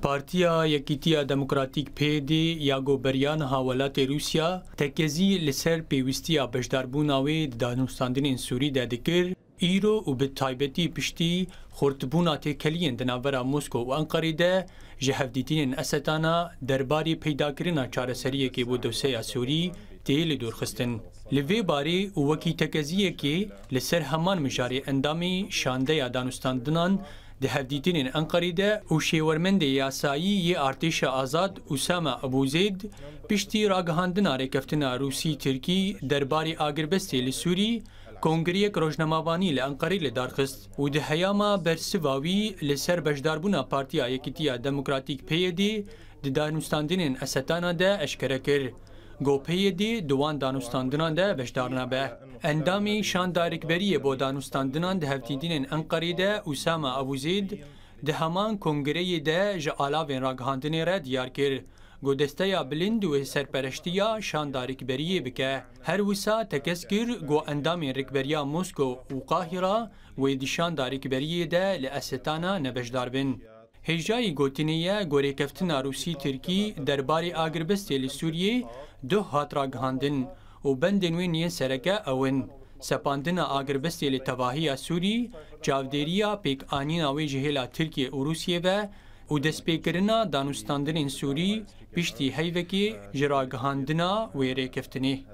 پارتیا یکیتیا دموکراتیک پیدی یاگو بریان حوالات روسیا تکیزی لسر پیوستیا بشداربوناوی دانوستاندین سوری دادکر ایرو و به تایبتی پشتی خورتبونا تکلیین دناورا موسکو و انقره ده جهفدیتین استانا درباری پیدا کرنا چارەسەریە که بو دوسیا سوری تیل دورخستن. لوی باری و وکی تکیزیه که لسر همان مجاری اندامی شانده یا دانوستاندنان ده هفدیتین انقره ده و شیورمند یاسایی یه ارتش آزاد اسامه ابوزید پشتی راگهاندنا رکفتنا روسی ترکی درباری آگربستی لسوری کنگریک روزنامه‌وانی لانقره لدارخست و ده هیاما برسواوی لسر بشداربونا پارتیا یکیتیا دموکراتیک پیدی ده دانوستاندنین استانا ده اشکره کر. گو پیدی دوان دانوستاندنان ده بشدارنا به. اندامی شاندارکبری با دانوستاندنان ده هفتیدین انقره ده اسامه ابوزید ده همان کنگره ده جعالاوین راگهاندنی را دیار کر. گو دستیا بلند و سرپرشتیا شاندارکبری بکه. هر وسا تکس کر گو اندامی رکبریا موسکو و قاهره و دی شاندارکبری ده لأستانا نبشدار بن. هجای گوتنیه گوری کفتنا روسی ترکی درباری آگربستی لسوریه دو هات راگهاندن و بندنوین سرکه اون. سپاندنا آگربستی لتواهی سوری جاودیریا پیک آنینا وی جهیلا ترکیه و روسیه و دسپیکرنا دانوستاندن سوری پشتی هیوکی جراگهاندنا ویره کفتنی.